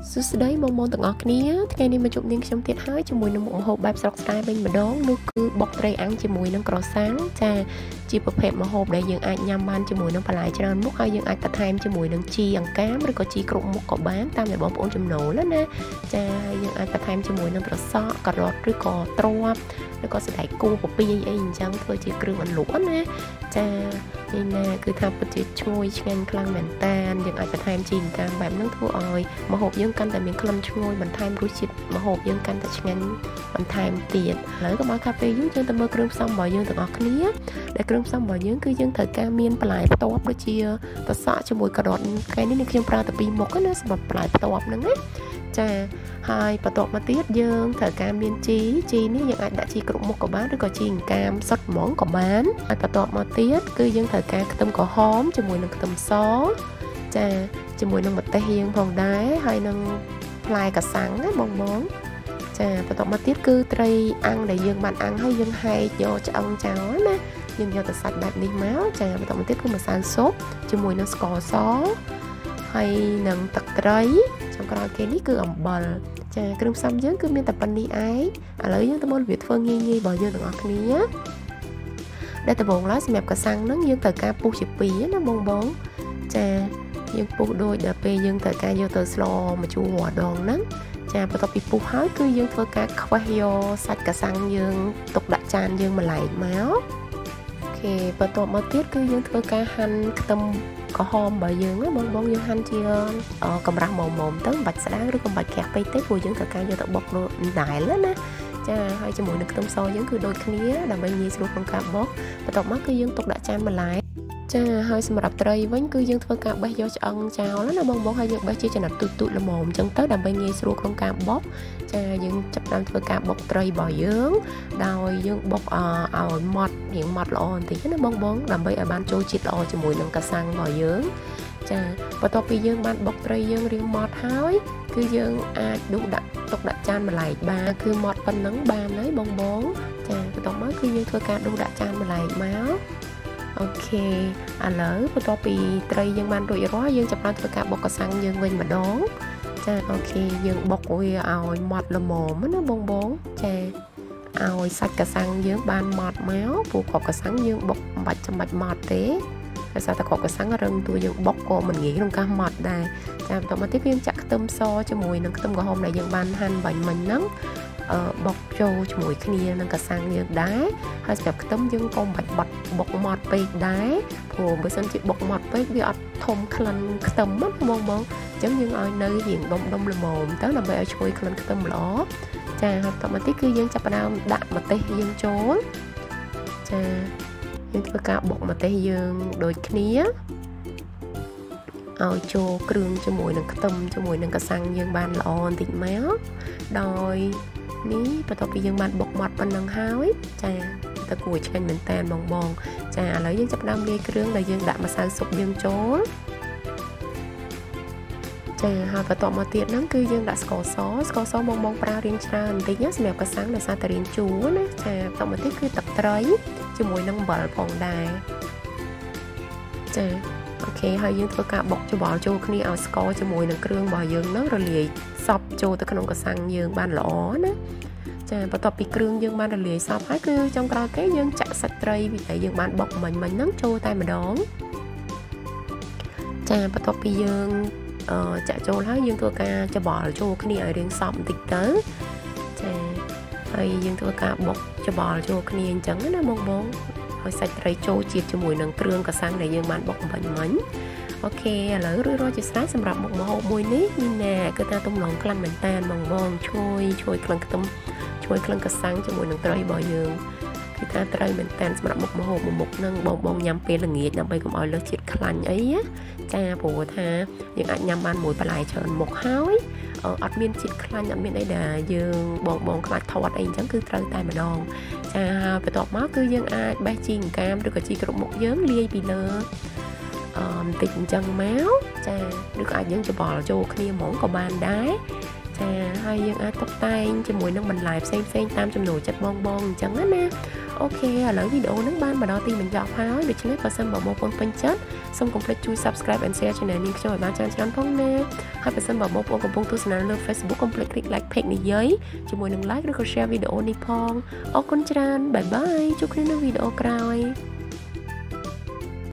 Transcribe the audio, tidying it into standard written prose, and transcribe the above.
សួស្តីបងប្អូនទាំងអស់គ្នាថ្ងៃនេះមកជួបនាងខ្ញុំទៀតហើយជាមួយនឹងមុខម្ហូបបែបស្រុកស្រែវិញម្ដងនោះគឺបុកត្រីអាំងជាមួយនឹងក្រសាំងចាជាប្រភេទម្ហូបដែលយើងអាចញ៉ាំបានជាមួយនឹងបន្លែច្រើនមុខហើយយើងអាចបន្ថែមជាមួយនឹងជីអង្កាមឬក៏ជីគ្រប់មុខក៏បានតាមដែលបងប្អូនចំណូលណាចាយើងអាចបន្ថែមជាមួយនឹងត្រសក់ការ៉ុតឬក៏ត្រប់ឬក៏សណ្តែកគួរពពាយអីអញ្ចឹងធ្វើជាគ្រឿងអន្លក់ណាចានេះណាគឺថាពិតជាឈ្ងុយឆ្ងាញ់ខ្លាំងមែនតានយើងអាចបន្ថែមជីអង្កាមបែបហ្នឹងធ្វើឲ្យម្ហូបយើងកាន់តែមានក្លិនឈ្ងុយបន្ថែមរសជាតិម្ហូបយើងកាន់តែឆ្ងាញ់បន្ថែមទៀតឥឡូវក៏មកកាពេលយើងទៅមើលគ្រឿងផ្សំរបស់យើងទាំងអស់គ្នាដែលគ្រឿងផ្សំរបស់យើងគឺយើងត្រូវការមានបន្លែផ្ទាប់ដូចជាត្រសក់ជាមួយការ៉ុតថ្ងៃនេះខ្ញុំប្រើតែ2មុខណាសម្រាប់បន្លែផ្ទាប់ហ្នឹងណាចាហើយបន្ទាប់មកទៀតយើងត្រូវការមានជីនេះយើងអាចដាក់ជីគ្រប់មុខក៏បានឬក៏ជីអង្កាមសុទ្ធហ្មងក៏បានហើយបន្ទាប់មកទៀតគឺយើងត្រូវការខ្ទឹមក្រហមជាមួយនឹងខ្ទឹមសចាជាមួយនឹងម្ទេសយើងផងដែរហើយនឹងផ្លែកាសាំងណាបងចាបន្ទាប់មកទៀតគឺត្រីអាំងដែលយើងបានអាំងហើយយើងហែកយកឆ្អឹងចោលណាយើងយកទៅសាច់បែបនេះមកចាបន្ទាប់មកទៀតគឺម្សៅស៊ុបជាមួយនឹងស្ករសហើយនឹងទឹកត្រីចំក្រោយគេនេះគឺអំបិលចាគ្រឿងផ្សំយើងគឺមានតែប៉ុណ្នេះឯងឥឡូវយើងទៅមើលរបៀបធ្វើងាយៗរបស់យើងទាំងអស់គ្នាដែលដំបូងឡើយសម្រាប់កាសាំងហ្នឹងយើងត្រូវការពុះជា2ណាបងចាយើងពុះដូចដល់ពេលយើងត្រូវការយកទៅស្លម្ជូររដងហ្នឹងចាបន្ទាប់ពីពុះហើយគឺយើងធ្វើការខ្វះយកសាច់កាសាំងយើងទុកដាក់ចានយើងម្លែកមកអូខេបន្ទាប់មកទៀតគឺយើងធ្វើការហាន់ខ្ទឹមក្រហមរបស់យើងបងយើងហាន់ជាកម្រាស់មុំទៅមិនបាច់ស្ដាងឬក៏មិនបាច់ក្រាស់ពេកទេព្រោះយើងត្រូវការយកទៅបុកនោះដែរណាចាហើយជាមួយនឹងខ្ទឹមសយើងគឺដូចគ្នាដើម្បីងាយស្រួលក្នុងការបុកបន្ទាប់មកគឺយើងទុកដាក់ចានម្លែកចាហើយសម្រាប់ត្រីវិញគឺយើងធ្វើការបេះយកឆ្អឹងចោលណាបងហើយយើងបេះជាចំណិតទូចល្មមអញ្ចឹងទៅដើម្បីងាយស្រួលក្នុងការបុកចាយើងចាប់ផ្ដើមធ្វើការបុកត្រីរបស់យើងដោយយើងបុកឲ្យម៉ត់រៀងម៉ត់ល្អបន្តិចណាបងដើម្បីឲ្យបានចូលជាតិល្អជាមួយនឹងកាសាំងរបស់យើងចាបន្ទាប់ពីយើងបានបុកត្រីយើងរៀងម៉ត់ហើយគឺយើងអាចដួសដាក់ទុកដាក់ចានម្លែកបានគឺម៉ត់ប៉ុណ្ណឹងបានហើយបងចាបន្ទាប់មកគឺយើងធ្វើការដួសដាក់ចានម្លែកមកអូខេឥឡូវបន្ទាប់ពីត្រីយើងបានរួចរាល់យើងចាប់ផ្ដើមធ្វើការបុកកាសាំងយើងវិញម្ដងចាអូខេយើងបុកវាឲ្យម៉ត់ល្មមណាបងចាឲ្យសាច់កាសាំងយើងបានម៉ត់មកព្រោះគ្រាប់កាសាំងយើងបុកមិនបាច់ចាំបាច់ម៉ត់ទេដោយសារតែគ្រាប់កាសាំងរឹងតួយើងបុកក៏មិនងាយក្នុងការម៉ត់ដែរចាបន្ទាប់មកទៀតយើងចាក់ខ្ទឹមសជាមួយនឹងខ្ទឹមក្រហមដែលយើងបានហាន់បាញ់មិញហ្នឹងបុកចូលជាមួយគ្នានឹងកាសាំងយើងដែរហើយសម្រាប់ខ្ទឹមយើងក៏មិនបាច់បុកម៉ត់ពេកដែរព្រោះបើសិនជាបុកម៉ត់ពេកវាអត់ធំក្លិនខ្ទឹមហ្មងអញ្ចឹងយើងឲ្យនៅរៀងដុំល្មមទៅដើម្បីឲ្យឈ្ងុយក្លិនខ្ទឹមល្អចាហើយបន្ទាប់មកទៀតគឺយើងចាប់ផ្ដើមដាក់ម្ទេសយើងចូលចាយើងធ្វើការបុកម្ទេសយើងដូចគ្នាឲ្យចូលគ្រឿងជាមួយនឹងខ្ទឹមជាមួយនឹងកាសាំងយើងបានល្អបន្តិចមកដោយនេះបន្ទាប់ពីយើងបានបុកម៉ត់ប៉ុណ្ណឹងហើយចាតែគួរឆ្ងាញ់មែនតើបងចាឥឡូវយើងចាប់ផ្ដើមលាយគ្រឿងដែលយើងដាក់ម្សៅស៊ុបយើងចូលចាហើយបន្ទាប់មកទៀតហ្នឹងគឺយើងដាក់ស្ករសបងប្រើរៀងច្រើនបន្តិចណាសម្រាប់កាសាំងដោយសារតែរៀងជូរណាចាបន្ទាប់មកទៀតគឺទឹកត្រីជាមួយនឹងអំបិលផងដែរចាអូខេហើយយើងធ្វើការបុកច្របល់ចូលគ្នាឲ្យស្ករជាមួយនឹងគ្រឿងរបស់យើងហ្នឹងរលាយសព្វចូលទៅក្នុងកាសាំងយើងបានល្អណាចាបន្ទាប់ពីគ្រឿងយើងបានរលាយសព្វហើយគឺចុងក្រោយគេយើងចាក់សាច់ត្រីដែលយើងបានបុកមិញហ្នឹងចូលតែម្ដងចាបន្ទាប់ពីយើងចាក់ចូលហើយយើងធ្វើការច្របល់ចូលគ្នាឲ្យរៀងសព្វបន្តិចទៅចាហើយយើងធ្វើការបុកច្របល់ចូលគ្នាអញ្ចឹងណាបងឲ្យសាច់ត្រីចូលជាតិជាមួយនឹងគ្រឿងកាសាំងដែលយើងបានបុកមិញអូខេឥឡូវរួចរាល់ជាស្រេចសម្រាប់មុខម្ហូបមួយនេះណាគឺថាទំនងខ្លាំងមែនតើបងឈ្ងុយក្លិនខ្ទឹមឈ្ងុយក្លិនកាសាំងជាមួយនឹងត្រីរបស់យើងគឺថាត្រូវមែនតើសម្រាប់មុខម្ហូបមួយមុខហ្នឹងបងញ៉ាំពេលល្ងាចដើម្បីកុំឲ្យលើសជាតិខ្លាញ់អីចាព្រោះថាយើងអាចញ៉ាំបានមួយបន្លែច្រើនមុខហើយអត់មានជាតិខ្លាញ់អត់មានអីដែលយើងបងខ្លាចធាត់អីអញ្ចឹងគឺត្រូវតែម្ដងចាហើយបន្ទាប់មកគឺយើងអាចបេះជីអង្កាមឬក៏ជីគ្រប់មុខយើងលាយពីលើបន្តិចអញ្ចឹងមកចាឬក៏អាចយើងច្របល់ចូលគ្នាហ្មងក៏បានដែរចាហើយយើងអាចតុបតែងជាមួយនឹងបន្លែផ្សេងតាមចំណូលចិត្តបងអញ្ចឹងណា okឥឡូវវីដេអូហ្នឹងបានមកដល់ទីបញ្ចប់ហើយដូច្នេះបើសិនបើបងប្អូនពេញចិត្តសូមកុំភ្លេចជួយ Subscribe and Share Channel នេះខ្ញុំឲ្យបានច្រើនផងណាហើយបើសិនបើបងប្អូនកំពុងទស្សនាលើ Facebook កុំភ្លេច click like page និយាយជាមួយនឹង like ឬក៏ share វីដេអូនេះផងអរគុណច្រើនបាយបាយជួបគ្នានៅវីដេអូក្រោយ